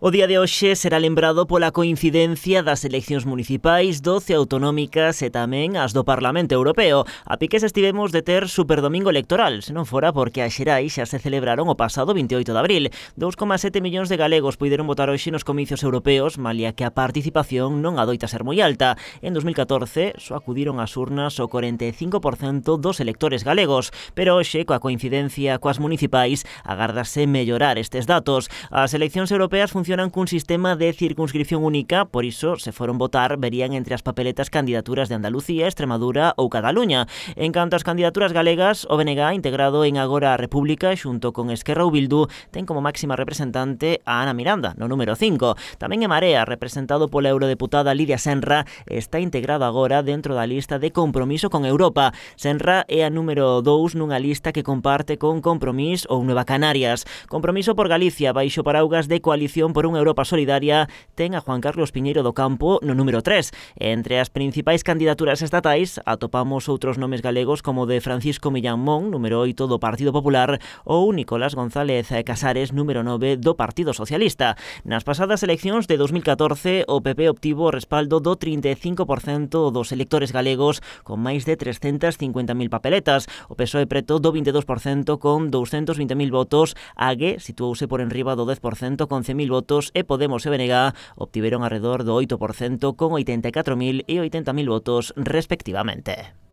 O día de hoxe será lembrado pola coincidencia das eleccións municipais, 12 autonómicas e tamén as do Parlamento Europeo. A piques estivemos de ter superdomingo electoral, se non fora porque as xerais xa se celebraron o pasado 28 de abril. 2,7 millóns de galegos puideron votar hoxe nos comicios europeos, malia que a participación non adoita ser moi alta. En 2014 só acudiron ás urnas o 45% dos electores galegos, pero hoxe, coa coincidencia coas municipais, agárdase mellorar estes datos. As eleccións europeas funcionan cun sistema de circunscripción única, por iso, se foron votar, verían entre as papeletas candidaturas de Andalucía, Extremadura ou Cataluña. En canto ás candidaturas galegas, o BNG, integrado en Agora a República, xunto con Esquerra ou Bildu, ten como máxima representante a Ana Miranda, no número 5. Tamén en Marea, representado pola eurodeputada Lidia Senra, está integrado agora dentro da lista de Compromiso con Europa. Senra é a número 2 nunha lista que comparte con Compromís ou Nueva Canarias. Compromiso por Galicia, baixo paraugas de Coalición por unha Europa Solidaria, ten a Juan Carlos Piñeiro do Campo no número 3. Entre as principais candidaturas estatais atopamos outros nomes galegos como de Francisco Millán Mon, número 8 do Partido Popular, ou Nicolás González Casares, número 9 do Partido Socialista. Nas pasadas eleccións de 2014, o PP obtivo o respaldo do 35% dos electores galegos con máis de 350.000 papeletas. O PSOE preto do 22% con 220.000 votos. AG situouse por enriba do 10% con 100.000 votos e Podemos e BNG obtiveron alrededor do 8% con 84.000 e 80.000 votos respectivamente.